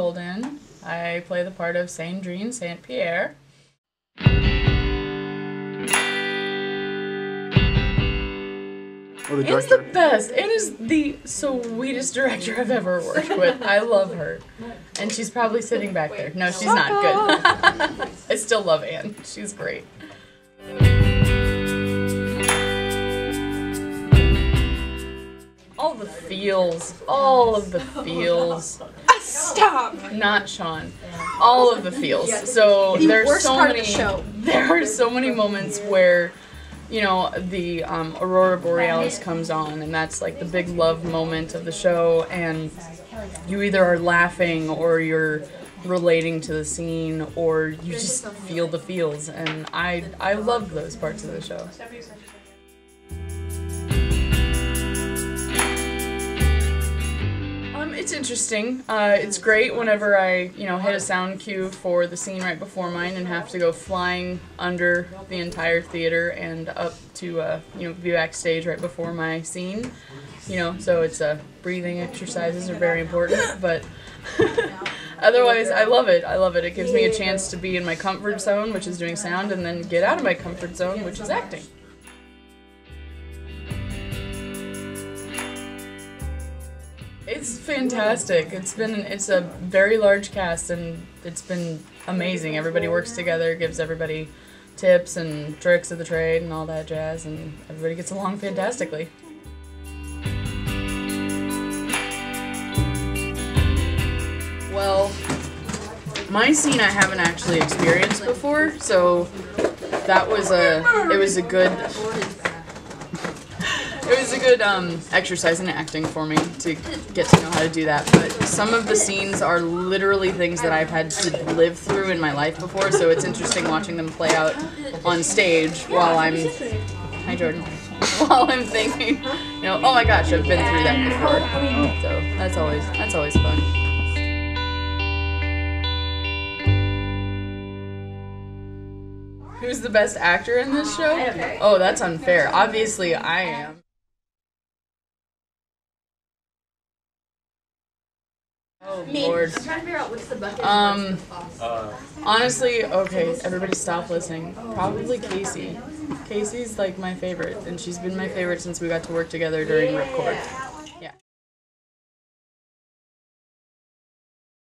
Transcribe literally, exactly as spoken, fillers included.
Golden. I play the part of Sandrine Saint Pierre. Oh, the Anne's the best. Anne is the sweetest director I've ever worked with. I love her. And she's probably sitting back there. No, she's not. Good. I still love Anne. She's great. All the feels. All of the feels. Stop! Not Sean. All of the feels. So The there's worst so part many. of the show. There are so many moments where, you know, the um, Aurora Borealis comes on, and that's like the big love moment of the show, and you either are laughing or you're relating to the scene, or you just feel the feels, and I I love those parts of the show. Um, it's interesting. Uh, it's great whenever I, you know, hit a sound cue for the scene right before mine and have to go flying under the entire theater and up to, uh, you know, be backstage right before my scene. You know, so it's uh, breathing exercises are very important, but otherwise I love it. I love it. It gives me a chance to be in my comfort zone, which is doing sound, and then get out of my comfort zone, which is acting. It's fantastic. It's been it's a very large cast, and it's been amazing. Everybody works together, gives everybody tips and tricks of the trade and all that jazz, and everybody gets along fantastically. Well, my scene I haven't actually experienced before, so that was a it was a good It was a good um, exercise in acting for me to get to know how to do that, but some of the scenes are literally things that I've had to live through in my life before, so it's interesting watching them play out on stage while I'm, hi Jordan, while I'm thinking, you know, oh my gosh, I've been through that before, so that's always, that's always fun. Who's the best actor in this show? Oh, that's unfair. Obviously, I am. Oh, Lord. I'm trying to figure out what's the bucket. Um, honestly, okay, everybody stop listening. Probably Casey. Casey's like my favorite, and she's been my favorite since we got to work together during Ripcord.